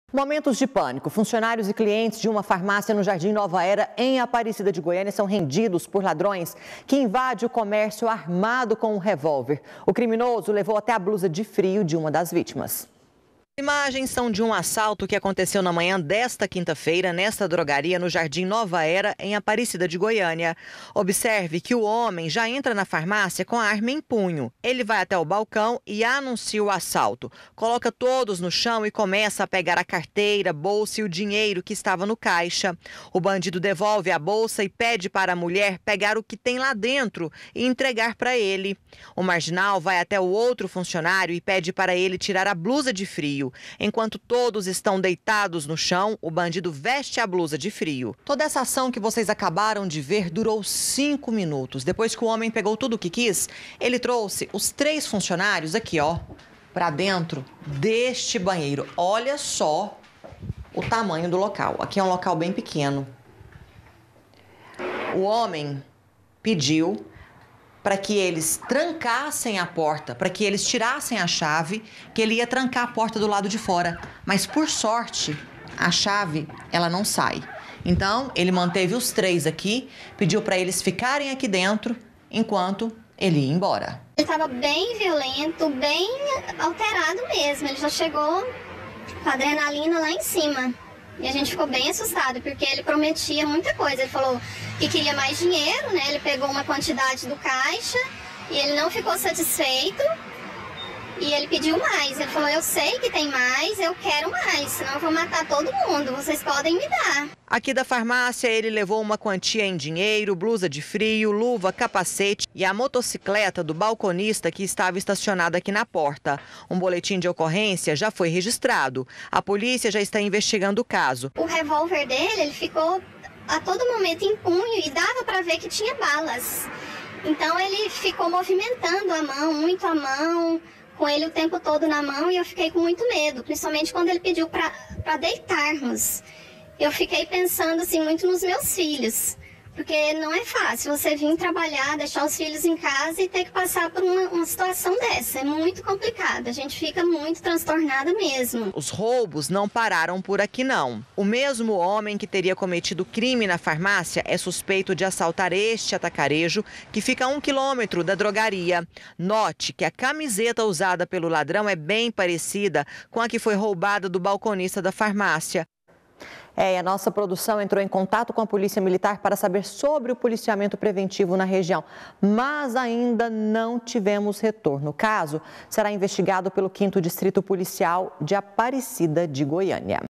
Momentos de pânico. Funcionários e clientes de uma farmácia no Jardim Nova Era, em Aparecida de Goiânia, são rendidos por ladrões que invadem o comércio armado com um revólver. O criminoso levou até a blusa de frio de uma das vítimas. Imagens são de um assalto que aconteceu na manhã desta quinta-feira nesta drogaria no Jardim Nova Era, em Aparecida de Goiânia. Observe que o homem já entra na farmácia com a arma em punho. Ele vai até o balcão e anuncia o assalto. Coloca todos no chão e começa a pegar a carteira, bolsa e o dinheiro que estava no caixa. O bandido devolve a bolsa e pede para a mulher pegar o que tem lá dentro e entregar para ele. O marginal vai até o outro funcionário e pede para ele tirar a blusa de frio. Enquanto todos estão deitados no chão, o bandido veste a blusa de frio. Toda essa ação que vocês acabaram de ver durou 5 minutos. Depois que o homem pegou tudo o que quis, ele trouxe os 3 funcionários aqui, para dentro deste banheiro. Olha só o tamanho do local. Aqui é um local bem pequeno. O homem pediu para que eles trancassem a porta, para que eles tirassem a chave, que ele ia trancar a porta do lado de fora. Mas, por sorte, a chave, ela não sai. Então, ele manteve os 3 aqui, pediu para eles ficarem aqui dentro, enquanto ele ia embora. Ele estava bem violento, bem alterado mesmo. Ele já chegou com a adrenalina lá em cima. E a gente ficou bem assustado, porque ele prometia muita coisa. Ele falou que queria mais dinheiro, né? Ele pegou uma quantidade do caixa e ele não ficou satisfeito. E ele pediu mais. Ele falou, eu sei que tem mais, eu quero mais, senão eu vou matar todo mundo, vocês podem me dar. Aqui da farmácia, ele levou uma quantia em dinheiro, blusa de frio, luva, capacete e a motocicleta do balconista que estava estacionada aqui na porta. Um boletim de ocorrência já foi registrado. A polícia já está investigando o caso. O revólver dele, ele ficou a todo momento em punho e dava para ver que tinha balas. Então ele ficou movimentando a mão, muito a mão, com ele o tempo todo na mão, e eu fiquei com muito medo, principalmente quando ele pediu para deitarmos. Eu fiquei pensando assim muito nos meus filhos, porque não é fácil você vir trabalhar, deixar os filhos em casa e ter que passar por uma situação dessa. É muito complicado, a gente fica muito transtornada mesmo. Os roubos não pararam por aqui não. O mesmo homem que teria cometido crime na farmácia é suspeito de assaltar este atacarejo que fica a 1 quilômetro da drogaria. Note que a camiseta usada pelo ladrão é bem parecida com a que foi roubada do balconista da farmácia. A nossa produção entrou em contato com a Polícia Militar para saber sobre o policiamento preventivo na região, mas ainda não tivemos retorno. O caso será investigado pelo 5º Distrito Policial de Aparecida de Goiânia.